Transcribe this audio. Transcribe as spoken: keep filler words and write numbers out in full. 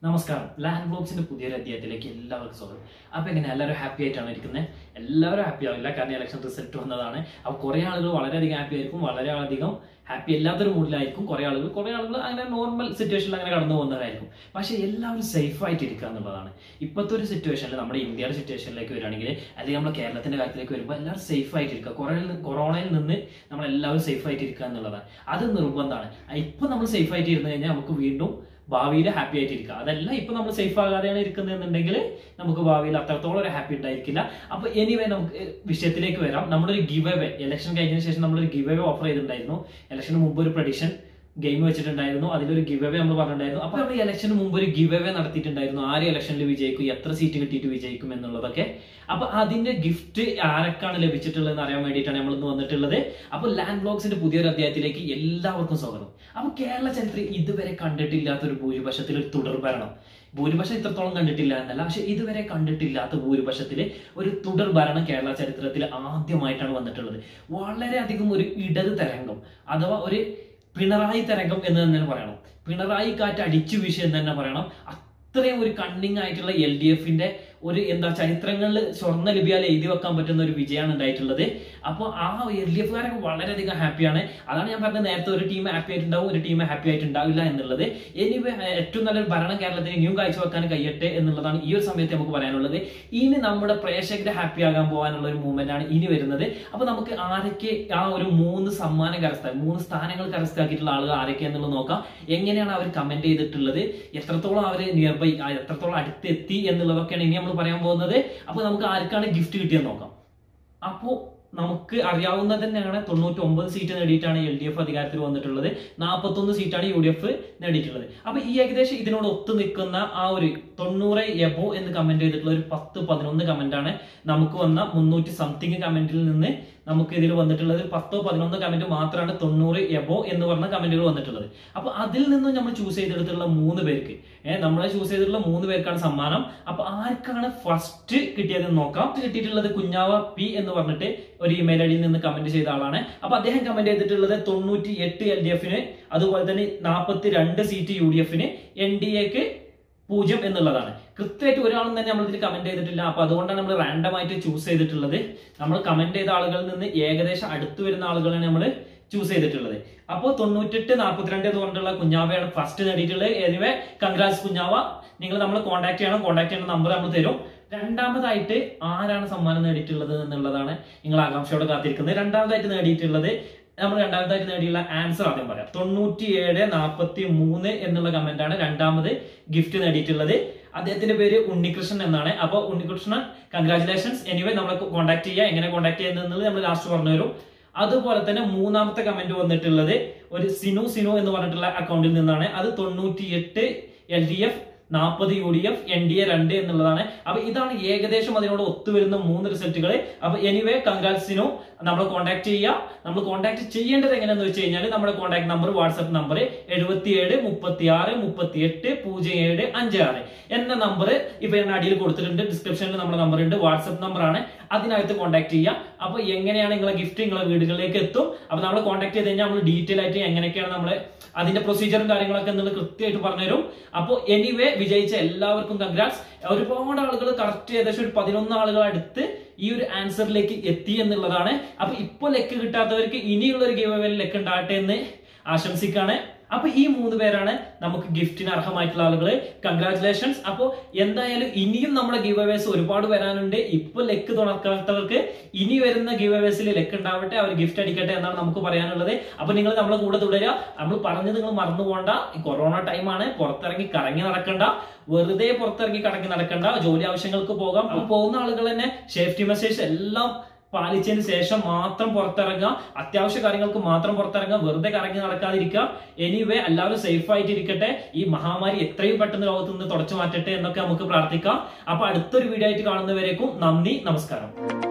നമസ്കാരം. ലാൻഡ്വ്ലോഗ്സിന്റെ പുതിയൊരു അധ്യായത്തിലേക്ക് എല്ലാവർക്കും സ്വാഗതം. അപ്പോൾ എങ്ങനെ എല്ലാവരും ഹാപ്പി ആയിട്ടാണ് ഇരിക്കുന്നത്? എല്ലാവരും ഹാപ്പി ആവില്ല, കാരണം ഇലക്ഷൻ റിസൾട്ട് വന്നതാണ്. അപ്പോൾ കുറേ ആളുകൾ വളരെയധികം ഹാപ്പി ആയിരിക്കും, വളരെയധികം ഹാപ്പി അല്ലാത്തൊരു മൂഡിലായിരിക്കും. കുറേ ആളുകൾ കുറേ ആളുകൾ അങ്ങനെ നോർമൽ സിറ്റുവേഷനിൽ അങ്ങനെ കടന്നു പോകുന്നതായിരിക്കും. പക്ഷേ എല്ലാവരും സേഫ് ആയിട്ട് ഇരിക്കുക എന്നുള്ളതാണ് ഇപ്പോഴത്തെ ഒരു സിറ്റുവേഷനിൽ. നമ്മുടെ ഇന്ത്യയുടെ സിറ്റുവേഷനിലേക്ക് വരികയാണെങ്കിൽ, അല്ലെങ്കിൽ നമ്മുടെ കേരളത്തിന്റെ കാര്യത്തിലേക്ക് വരുമ്പോൾ എല്ലാവരും സേഫ് ആയിട്ടിരിക്കുക. കുറേ കൊറോണയിൽ നിന്ന് നമ്മളെല്ലാവരും സേഫ് ആയിട്ട് ഇരിക്കുക എന്നുള്ളതാണ്. അത് നിർബന്ധമാണ്. ഇപ്പം നമ്മൾ സേഫ് ആയിട്ട് ഇരുന്ന് കഴിഞ്ഞാൽ നമുക്ക് വീണ്ടും ഭാവിയിൽ ഹാപ്പി ആയിട്ടിരിക്കുക. അതല്ല ഇപ്പൊ നമ്മൾ സേഫ് ആകാതെയാണ് ഇരിക്കുന്നതെന്നുണ്ടെങ്കിൽ നമുക്ക് ഭാവിയിൽ അത്രത്തോളം ഒരു ഹാപ്പി ഉണ്ടായിരിക്കില്ല. അപ്പൊ എനിവേ നമുക്ക് വിഷയത്തിലേക്ക് വരാം. നമ്മളൊരു ഗിവ് അവേ ഇലക്ഷൻ കഴിഞ്ഞതിന് ശേഷം നമ്മളൊരു ഗിവ് അവേ ഓഫർ ചെയ്തിട്ടുണ്ടായിരുന്നു. ഇലക്ഷന് മുമ്പ് ഒരു പ്രഡിക്ഷൻ ഗെയിം വെച്ചിട്ടുണ്ടായിരുന്നു. അതിലൊരു ഗിവ് അവേ നമ്മൾ പറഞ്ഞിട്ടുണ്ടായിരുന്നു. അപ്പൊ നമ്മൾ ഇലക്ഷന് മുമ്പ് ഒരു ഗിവ് അവേ നടത്തിയിട്ടുണ്ടായിരുന്നു. ആര് ഇലക്ഷനിൽ വിജയിക്കും, എത്ര സീറ്റ് കിട്ടിയിട്ട് വിജയിക്കും എന്നുള്ളതൊക്കെ. അപ്പൊ അതിന്റെ ഗിഫ്റ്റ് ആരൊക്കെയാണ് ലഭിച്ചിട്ടുള്ളതെന്ന് അറിയാൻ വേണ്ടിയിട്ടാണ് നമ്മൾ ഇന്ന് വന്നിട്ടുള്ളത്. അപ്പൊ ലാൻഡ്വ്ലോഗ്സിന്റെ പുതിയൊരു അധ്യായത്തിലേക്ക് എല്ലാവർക്കും സ്വാഗതം. അപ്പൊ കേരള ചരിത്രം ഇതുവരെ കണ്ടിട്ടില്ലാത്ത ഒരു ഭൂരിപക്ഷത്തിൽ ഒരു തുടർഭരണം, ഭൂരിപക്ഷം ഇത്രത്തോളം കണ്ടിട്ടില്ല എന്നല്ല, പക്ഷെ ഇതുവരെ കണ്ടിട്ടില്ലാത്ത ഭൂരിപക്ഷത്തിൽ ഒരു തുടർ ഭരണം കേരള ചരിത്രത്തിൽ ആദ്യമായിട്ടാണ് വന്നിട്ടുള്ളത്. വളരെയധികം ഒരു ഇടത് തരംഗം, അഥവാ ഒരു പിണറായി തരംഗം എന്ന് തന്നെ പറയണം. പിണറായി കാറ്റ് അടിച്ചു വീശി എന്ന് തന്നെ പറയണം. അത്രയും ഒരു കണ്ണിങ് ആയിട്ടുള്ള എൽ ഡി എഫിന്റെ ഒരു എന്താ ചരിത്രങ്ങളിൽ സ്വർണ്ണ ലിപിയാൽ എഴുതി വെക്കാൻ പറ്റുന്ന ഒരു വിജയമാണ് ഉണ്ടായിട്ടുള്ളത്. അപ്പോൾ ആ എൽ ഡി എഫുകാരൊക്കെ വളരെയധികം ഹാപ്പിയാണ്. അതാണ് ഞാൻ പറഞ്ഞത് നേരത്തെ, ഒരു ടീം ഹാപ്പി ആയിട്ടുണ്ടാവും, ഒരു ടീം ഹാപ്പി ആയിട്ടുണ്ടാവില്ല എന്നുള്ളത്. എനിവേ ഏറ്റവും നല്ലൊരു ഭരണം കേരളത്തിന് ഇനിയും കാഴ്ചവെക്കാൻ കഴിയട്ടെ എന്നുള്ളതാണ് ഈ ഒരു സമയത്ത് നമുക്ക് പറയാനുള്ളത്. ഇനി നമ്മുടെ പ്രേക്ഷകരെ ഹാപ്പി ആകാൻ പോകാനുള്ള ഒരു മൂവ്മെന്റ് ആണ് ഇനി വരുന്നത്. അപ്പൊ നമുക്ക് ആരൊക്കെ ആ ഒരു മൂന്ന് സമ്മാനം കരസ്ഥ മൂന്ന് സ്ഥാനങ്ങൾ കരസ്ഥമാക്കിയിട്ടുള്ള ആളുകൾ ആരൊക്കെ എന്നുള്ളത് നോക്കാം. എങ്ങനെയാണ് അവർ കമന്റ് ചെയ്തിട്ടുള്ളത്, എത്രത്തോളം അവർ നിയർ ബൈ എത്രത്തോളം അടുത്തെത്തി എന്നുള്ളതൊക്കെയാണ് ഇനി നമ്മൾ പറയാൻ പോകുന്നത്. അപ്പൊ നമുക്ക് ആർക്കാണ് ഗിഫ്റ്റ് കിട്ടിയെന്ന് നോക്കാം. അപ്പോ നമുക്ക് അറിയാവുന്നത് തന്നെയാണ്, തൊണ്ണൂറ്റി ഒമ്പത് സീറ്റ് നേടിയിട്ടാണ് എൽ ഡി എഫ് അധികാരത്തിൽ വന്നിട്ടുള്ളത്. നാൽപ്പത്തി ഒന്ന് സീറ്റാണ് യു ഡി എഫ് നേടിയിട്ടുള്ളത്. അപ്പൊ ഈ ഏകദേശം ഇതിനോട് ഒത്തു നിൽക്കുന്ന ആ ഒരു തൊണ്ണൂറ് എബോ എന്ന് കമന്റ് ചെയ്തിട്ടുള്ള ഒരു പത്ത് പതിനൊന്ന് കമന്റ് ആണ് നമുക്ക് വന്ന മുന്നൂറ്റി സംതിങ് കമന്റിൽ നിന്ന് നമുക്ക് ഇതിൽ വന്നിട്ടുള്ളത്. പത്തോ പതിനൊന്ന് കമന്റ് മാത്രമാണ് തൊണ്ണൂറ് എബോ എന്ന് പറഞ്ഞ കമന്റുകൾ വന്നിട്ടുള്ളത്. അപ്പൊ അതിൽ നിന്നും നമ്മൾ ചൂസ് ചെയ്തെടുത്തിട്ടുള്ള മൂന്ന് പേർക്ക് ഏഹ് നമ്മളെ ചൂസ് ചെയ്തിട്ടുള്ള മൂന്ന് പേർക്കാണ് സമ്മാനം. അപ്പൊ ആർക്കാണ് ഫസ്റ്റ് കിട്ടിയതെന്ന് നോക്കാം. കിട്ടിയിട്ടുള്ളത് കുഞ്ഞാവ പി എന്ന് പറഞ്ഞിട്ട് ഒരു ഇമെയിൽ ഐഡിയിൽ നിന്ന് കമന്റ് ചെയ്ത ആളാണ്. അപ്പൊ അദ്ദേഹം കമന്റ് ചെയ്തിട്ടുള്ളത് തൊണ്ണൂറ്റി എട്ട് എൽ ഡി എഫിന്, അതുപോലെ തന്നെ നാൽപ്പത്തി രണ്ട് സീറ്റ് യു ഡി എഫിന്, എൻ ഡി എക്ക് പൂജ്യം എന്നുള്ളതാണ്. കൃത്യമായിട്ട് ഒരാളും തന്നെ നമ്മൾ ഇതിൽ കമന്റ് ചെയ്തിട്ടില്ല. അപ്പൊ അതുകൊണ്ടാണ് നമ്മൾ റാൻഡം ആയിട്ട് ചൂസ് ചെയ്തിട്ടുള്ളത്. നമ്മൾ കമന്റ് ചെയ്ത ആളുകളിൽ നിന്ന് ഏകദേശം അടുത്ത് വരുന്ന ആളുകളാണ് നമ്മൾ ചൂസ് ചെയ്തിട്ടുള്ളത്. അപ്പോൾ തൊണ്ണൂറ്റെട്ട് നാൽപ്പത്തിരണ്ട് എന്ന് പറഞ്ഞിട്ടുള്ള കുഞ്ഞാവയാണ് ഫസ്റ്റ് നേടിയിട്ടുള്ളത്. എനിവേ കൺഗ്രാറ്റ്സ് കുഞ്ഞാവ, നിങ്ങൾ നമ്മൾ കോൺടാക്ട് ചെയ്യണം. കോൺടാക്ട് ചെയ്യുന്ന നമ്പർ നമ്മൾ തരും. രണ്ടാമതായിട്ട് ആരാണ് സമ്മാനം നേടിയിട്ടുള്ളത് എന്നുള്ളതാണ് നിങ്ങൾ ആകാംക്ഷയോടെ കാത്തിരിക്കുന്നത്. രണ്ടാമതായിട്ട് നേടിയിട്ടുള്ളത് നമ്മൾ രണ്ടാമതായിട്ട് നേടിയുള്ള ആൻസർ ആദ്യം പറയാം. തൊണ്ണൂറ്റി ഏഴ് നാൽപ്പത്തി മൂന്ന് എന്നുള്ള കമന്റ് ആണ് രണ്ടാമത് ഗിഫ്റ്റ് നേടിയിട്ടുള്ളത്. അദ്ദേഹത്തിന്റെ പേര് ഉണ്ണികൃഷ്ണൻ എന്നാണ്. അപ്പൊ ഉണ്ണികൃഷ്ണൻ കൺഗ്രാറ്റുലേഷൻസ്. എനിവേ നമ്മളെ കോൺടാക്ട് ചെയ്യുക. എങ്ങനെ കോൺടാക്ട് ചെയ്യുന്നത് നമ്മൾ ലാസ്റ്റ് പറഞ്ഞു തരും. അതുപോലെ തന്നെ മൂന്നാമത്തെ കമന്റ് വന്നിട്ടുള്ളത് ഒരു സിനു സിനു എന്ന് പറഞ്ഞിട്ടുള്ള അക്കൗണ്ടിൽ നിന്നാണ്. അത് തൊണ്ണൂറ്റി എട്ട് എൽ ഡി എഫ്, നാൽപ്പത് U D F, N D A രണ്ട് എന്നുള്ളതാണ്. അപ്പൊ ഇതാണ് ഏകദേശം അതിനോട് ഒത്തുവരുന്ന മൂന്ന് റിസൾട്ടുകൾ. അപ്പൊ എനിവേ കൺഗ്രാറ്റ്സിനോ നമ്മൾ കോൺടാക്ട് ചെയ്യുക. നമ്മൾ കോൺടാക്ട് ചെയ്യേണ്ടത് എങ്ങനെയാന്ന് വെച്ച് കഴിഞ്ഞാൽ നമ്മുടെ കോൺടാക്ട് നമ്പർ വാട്സ്ആപ്പ് നമ്പർ എഴുപത്തി ഏഴ് മുപ്പത്തി ആറ് മുപ്പത്തി എട്ട് പൂജ്യം ഏഴ് അഞ്ച് ആറ് എന്ന നമ്പർ ഇപ്പൊ ഞാൻ അടിയിൽ കൊടുത്തിട്ടുണ്ട്. ഡിസ്ക്രിപ്ഷനിൽ നമ്മുടെ നമ്പർ ഉണ്ട്, വാട്സ്ആപ്പ് നമ്പർ ആണ്. അതിനകത്ത് കോൺടാക്ട് ചെയ്യാം. അപ്പൊ എങ്ങനെയാണ് നിങ്ങളെ ഗിഫ്റ്റ് നിങ്ങളെ വീടുകളിലേക്ക് എത്തും. അപ്പൊ നമ്മൾ കോൺടാക്ട് ചെയ്ത് കഴിഞ്ഞാൽ നമ്മൾ ഡീറ്റെയിൽ ആയിട്ട് എങ്ങനെയൊക്കെയാണ് നമ്മൾ അതിന്റെ പ്രൊസീജിയറും കാര്യങ്ങളൊക്കെ എന്നുള്ളത് കൃത്യമായിട്ട് പറഞ്ഞുതരും. അപ്പോൾ എനിവേ വിജയിച്ച എല്ലാവർക്കും കൺഗ്രാറ്റ്സ്. ഒരുപാട് ആളുകൾ കറക്റ്റ് ഏകദേശം ഒരു പതിനൊന്ന് ആളുകൾ അടുത്ത് ഈ ഒരു ആൻസറിലേക്ക് എത്തി എന്നുള്ളതാണ്. അപ്പൊ ഇപ്പൊ ലെക്ക് കിട്ടാത്തവർക്ക് ഇനിയുള്ള ഒരു ഗിവ് അവേയിൽ ലെക്ക് ഉണ്ടാകട്ടെ എന്ന് ആശംസിക്കാണ്. അപ്പൊ ഈ മൂന്ന് പേരാണ് നമുക്ക് ഗിഫ്റ്റിന് അർഹമായിട്ടുള്ള ആളുകൾ. കൺഗ്രാറ്റുലേഷൻസ്. അപ്പൊ എന്തായാലും ഇനിയും നമ്മുടെ ഗിവ് അവേസ് ഒരുപാട് വരാനുണ്ട്. ഇപ്പൊ ലെക്ക് തുറക്കാത്തവർക്ക് ഇനി വരുന്ന ഗിവ് അവേസിൽ ലെക്ക് ഉണ്ടാവട്ടെ, അവർ ഗിഫ്റ്റ് അടിക്കട്ടെ എന്നാണ് നമുക്ക് പറയാനുള്ളത്. അപ്പൊ നിങ്ങൾ നമ്മളെ കൂടെ തുടരുക. നമ്മൾ പറഞ്ഞത് നിങ്ങൾ മറന്നു പോകണ്ട. കൊറോണ ടൈമാണ്, പുറത്തിറങ്ങി കറങ്ങി നടക്കണ്ട, വെറുതെ പുറത്തിറങ്ങി കറങ്ങി നടക്കണ്ട, ജോലി ആവശ്യങ്ങൾക്ക് പോകാം. അപ്പൊ പോകുന്ന ആളുകൾ തന്നെ സേഫ്റ്റി മെഷേഴ്സ് എല്ലാം പാലിച്ചതിന് ശേഷം മാത്രം പുറത്തിറങ്ങുക. അത്യാവശ്യ കാര്യങ്ങൾക്ക് മാത്രം പുറത്തിറങ്ങുക, വെറുതെ കറങ്ങി നടക്കാതിരിക്കുക. എനിവേ എല്ലാവരും സേഫ് ആയിട്ടിരിക്കട്ടെ. ഈ മഹാമാരി എത്രയും പെട്ടെന്ന് ലോകത്ത് നിന്ന് തുടച്ചു മാറ്റട്ടെ എന്നൊക്കെ നമുക്ക് പ്രാർത്ഥിക്കാം. അപ്പൊ അടുത്തൊരു വീഡിയോ ആയിട്ട് കാണുന്നവരേക്കും നന്ദി, നമസ്കാരം.